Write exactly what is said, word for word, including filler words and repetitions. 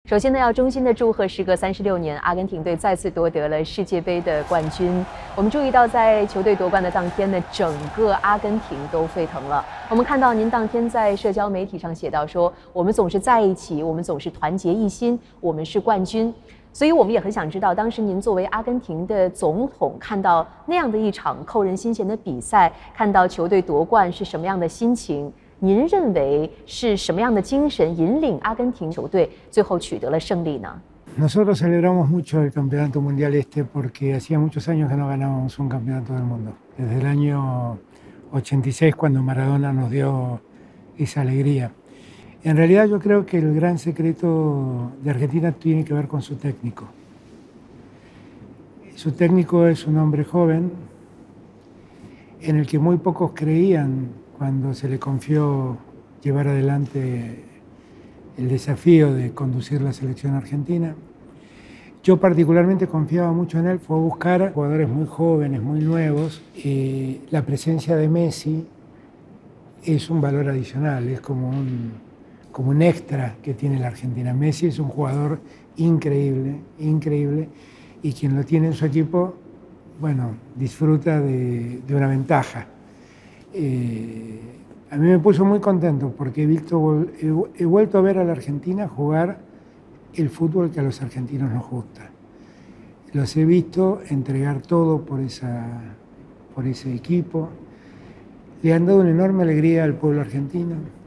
首先呢，要衷心的祝贺时隔三十六年，阿根廷队再次夺得了世界杯的冠军。我们注意到，在球队夺冠的当天呢，整个阿根廷都沸腾了。我们看到您当天在社交媒体上写到说：“我们总是在一起，我们总是团结一心，我们是冠军。”所以我们也很想知道，当时您作为阿根廷的总统，看到那样的一场扣人心弦的比赛，看到球队夺冠是什么样的心情？您认为是什么样的精神引领阿根廷球队最后取得了胜利呢？ Nosotros celebramos mucho el campeonato mundial este porque hacía muchos años que no ganábamos un campeonato del mundo. Desde el año ochenta y seis, cuando Maradona nos dio esa alegría. En realidad yo creo que el gran secreto de Argentina tiene que ver con su técnico. Su técnico es un hombre joven en el que muy pocos creían cuando se le confió llevar adelante el desafío de conducir la selección argentina. Yo particularmente confiaba mucho en él, fue a buscar jugadores muy jóvenes, muy nuevos. Eh, la presencia de Messi es un valor adicional, es como un, como un extra que tiene la Argentina. Messi es un jugador increíble, increíble, y quien lo tiene en su equipo, bueno, disfruta de, de una ventaja. Eh, a mí me puso muy contento porque he, visto, he, he vuelto a ver a la Argentina jugar el fútbol que a los argentinos nos gusta. Los he visto entregar todo por, esa, por ese equipo. Le han dado una enorme alegría al pueblo argentino.